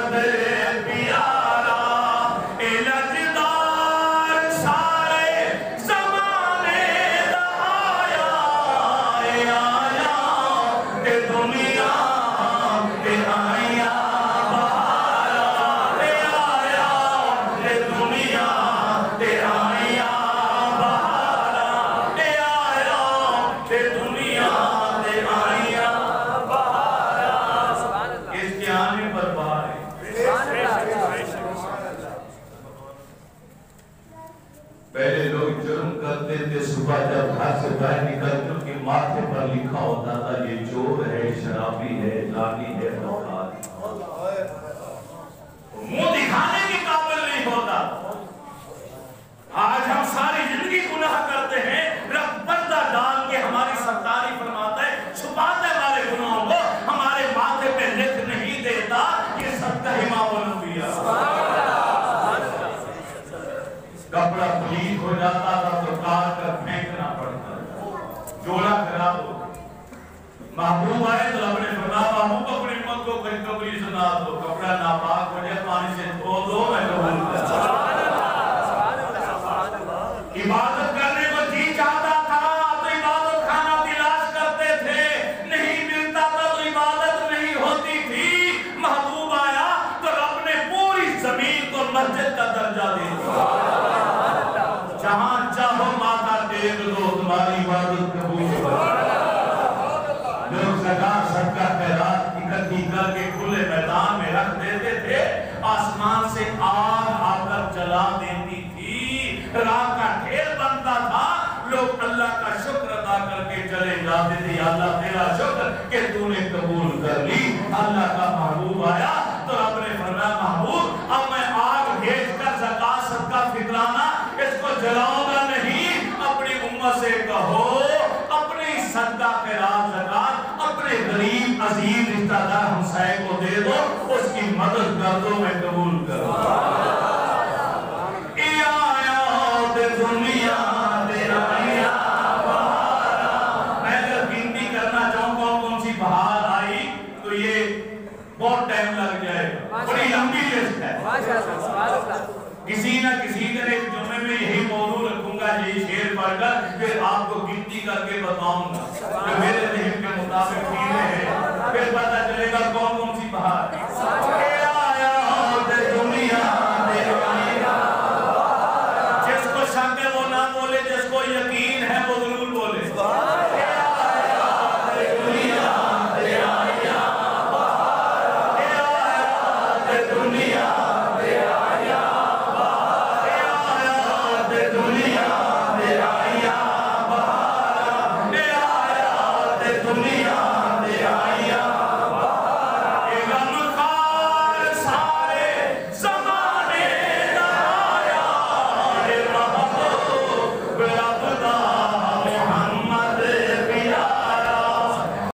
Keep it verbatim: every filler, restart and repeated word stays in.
پہلے لوگ جرم کرتے تھے، صبح جب گھر سے باہر نکلتے ان کے ماتھے پر لکھا ہوتا تھا یہ چور ہے، شرابی ہے، زانی ہے، نوکار ہے، منہ دکھانے کے قابل نہیں ہوتا۔ آج ہم ساری زندگی گناہ کرتے ہیں، رب پردہ ڈال کے ہماری ستاری فرماتا ہے، چھپاتا ہے ہمارے گناہوں کو، ہمارے ماتھے پہ لکھ نہیں دیتا، یہ صدقہ امام الانبیاء۔ کپڑا پلیت ہو جاتا تھا تو کاٹ کر پھینکنا پڑتا، جوڑا خراب ہو۔ محبوب آئے تو رب نے فرمایا محبوب اپنی امت کو خوشخبری سنا دو، کپڑا ناپاک ہو جائے پانی سے دھو دو، میں قبول کرتا۔ عبادت کرنے کو جی چاہتا تھا تو عبادت خانہ تلاش کرتے تھے، نہیں ملتا تھا تو عبادت نہیں ہوتی تھی۔ محبوب آیا تو رب نے پوری زمین کو مسجد کا درجہ دے دیا۔ جہاں چاہو ماتھا ٹیک دو، تمہاری عبادت قبول ہو۔ لوگ زکات صدقہ خیرات اکٹھی کر کے کھلے میدان میں رکھ دیتے تھے، آسمان سے آگ آ کر جلا دیتی تھی، راہ کا ڈھیر بنتا تھا، لوگ اللہ کا شکر ادا کر کے چلے جاتے تھے، یا اللہ تیرا شکر کہ تو نے قبول کر لی۔ اللہ کا محبوب آیا تو رب نے فرمایا محبوب اب میں آگ بھیج کر زکات صدقہ فطرانہ اس کو جلاؤں گا نہیں، اپنی امت سے کہو اپنی صدقہ خیرات زکات اپنے غریب عزیز رشتہ دار ہمسائے کو دے دو، اس کی مدد کر دو، میں قبول کروں گا۔ دنیا تیرا آیا بہارا، میں اگر گنتی کرنا چاہوں کون کون سی بہار آئی تو یہ بہت ٹائم لگ جائے گا، بڑی لمبی لسٹ ہے۔ کسی نہ کسی دن ایک جمعے میں یہی موضوع رکھوں گا، یہی شعر پڑھ کر پھر آپ کو گنتی کر کے بتاؤں گا جو میرے ذہن کے مطابق چیزیں ہیں، پھر پتہ چلے گا کون کون سی بہار